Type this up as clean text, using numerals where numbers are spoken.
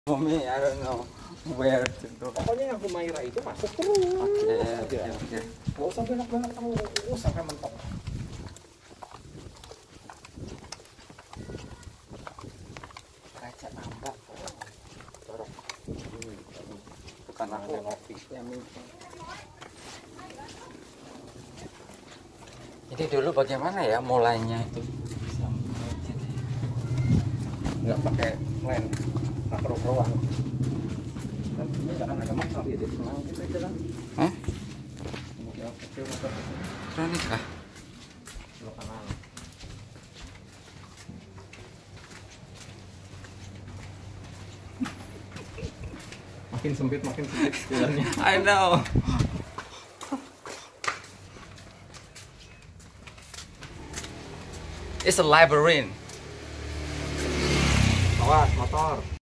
Mami, I don't know where to go. Pokoknya yang Humaira itu masuk terus. Oke. Gak usah belok-belok kamu, sampai mentok. Kaca nambah. Dorong. Bukan aku ngopi. yang minta. Jadi dulu bagaimana ya mulainya itu? Nggak pakai lem, nggak keruan. Dan ini jangan ada masalah ya, jadi tenang kita jalan. Hah? Mobil kecil motor kecil. Kronik kah? Belok kanan. Makin sempit jalannya. I know. It's a labyrinth. Awas motor.